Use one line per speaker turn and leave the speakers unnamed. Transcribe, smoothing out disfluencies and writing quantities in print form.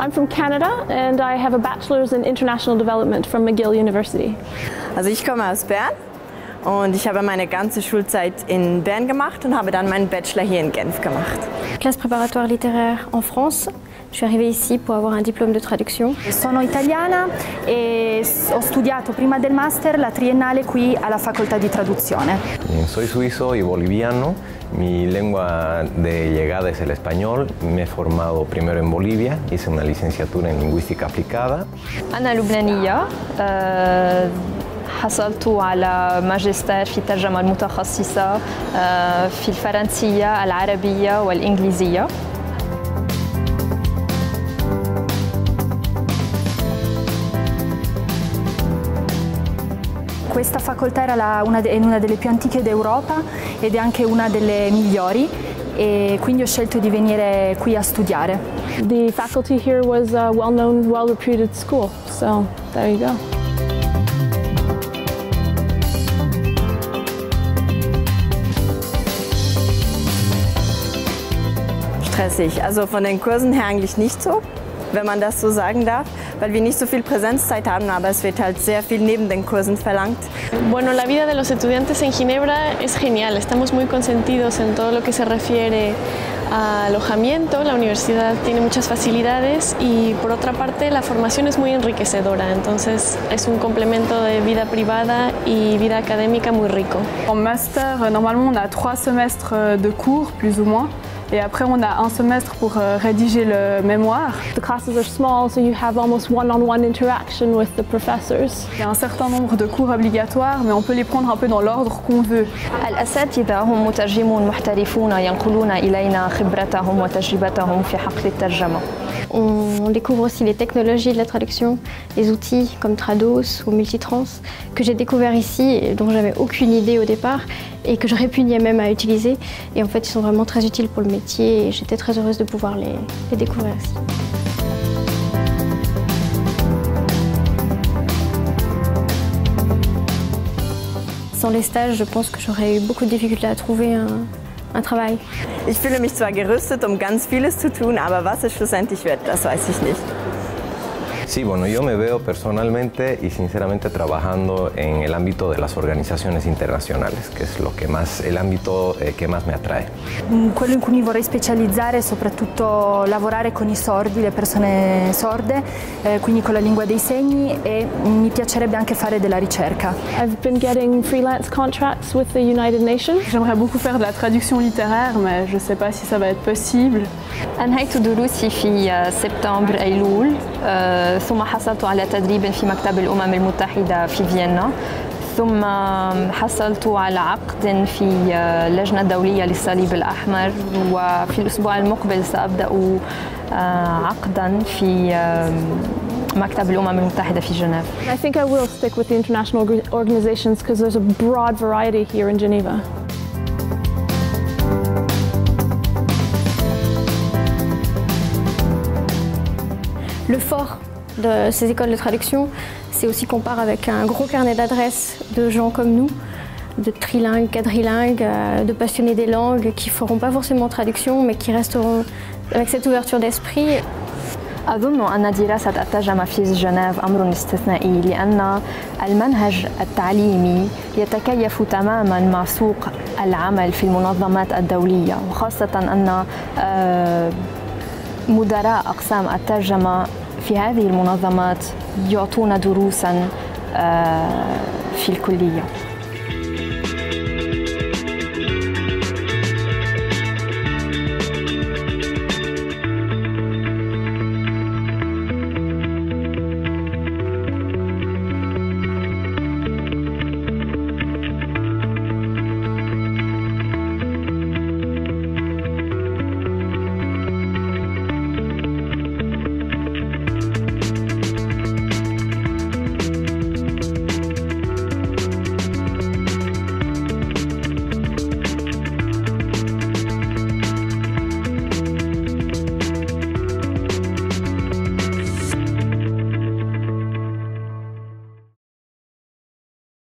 I'm from Canada and I have a bachelor's in international development from McGill University.
Also ich komme aus Bern und ich habe meine ganze Schulzeit in Bern gemacht und habe dann meinen Bachelor hier in Genf gemacht.
Classe préparatoire littéraire en France. Je suis arrivée ici pour avoir un diplôme de traduction.
Sono italiana e ho studiato prima del master la triennale qui alla facoltà di traduzione.
Soy suizo y boliviano. Mi lengua de llegada es el español. Me he formado primero en Bolivia, hice una licenciatura en lingüística aplicada.
أنا لبنانية. حصلت على ماجستير في الترجمة المتخصصة في الفرنسية، العربية والإنجليزية.
Questa facoltà era una delle più antiche d'Europa ed è anche una delle migliori e quindi ho scelto di venire qui a studiare.
The faculty here was a well-known, well-reputed school, so there you go.
Stressig, also von den Kursen her eigentlich nicht so, wenn man das so sagen darf, weil wir nicht so viel Präsenzzeit haben, aber es wird halt sehr viel neben den Kursen verlangt.
Bueno, la vida de los estudiantes en Ginebra es genial, estamos muy consentidos en todo lo que se refiere a alojamiento, la universidad tiene muchas facilidades y por otra parte la formación es muy enriquecedora, entonces es un complemento de vida privada y vida académica muy rico.
En master, normalement on a 3 semestres de cours plus ou moins. Et après, on a un semestre pour rédiger le mémoire.
The classes are small, so you have almost one-on-one interaction with the professors.
Il y a un certain nombre de cours obligatoires, mais on peut les prendre un peu dans l'ordre qu'on veut.
الأساتذة هم مترجمون محترفون ينقلون إلينا خبرتهم وتجربتهم في حقل الترجمة.
On découvre aussi les technologies de la traduction, les outils comme Trados ou Multitrans que j'ai découvert ici et dont j'avais aucune idée au départ et que je répugnais même à utiliser. Et en fait, ils sont vraiment très utiles pour le métier et j'étais très heureuse de pouvoir les découvrir ici. Sans les stages, je pense que j'aurais eu beaucoup de difficultés à trouver un travail.
Ich fühle mich zwar gerüstet, um ganz vieles zu tun, aber was es schlussendlich wird, das weiß ich nicht.
Sí, bueno, yo me veo personalmente y sinceramente trabajando en el ámbito de las organizaciones internacionales, que es lo que más, el ámbito que más me atrae.
Quello in cui mi vorrei specializzare è soprattutto lavorare con i sordi, le persone sorde, quindi con la lingua dei segni e mi piacerebbe anche fare della ricerca.
I've been getting freelance contracts with the United Nations.
J'aimerais beaucoup faire de la traduction littéraire, mais je ne sais pas si ça va être possible.
أنهيت دروسي في سبتمبر أيلول ثم حصلت على تدريب في مكتب الأمم المتحدة في فيينا ثم حصلت على عقد في اللجنة الدولية للصليب الأحمر وفي الأسبوع المقبل سأبدأ عقدا في مكتب الأمم المتحدة في جنيف.
I think I will stick with the international organizations because there's a broad variety here in Geneva.
Le fort de ces écoles de traduction, c'est aussi qu'on part avec un gros carnet d'adresses de gens comme nous, de trilingues, quadrilingues, de passionnés des langues qui ne feront pas forcément traduction mais qui resteront avec cette ouverture d'esprit.
أظن أن دراسة الترجمة في جنيف أمر استثنائي لأن المنهج التعليمي يتكيف تماماً مع سوق العمل في المنظمات الدولية وخاصة أن مدراء أقسام الترجمة في هذه المنظمات يعطون دروساً في الكلية.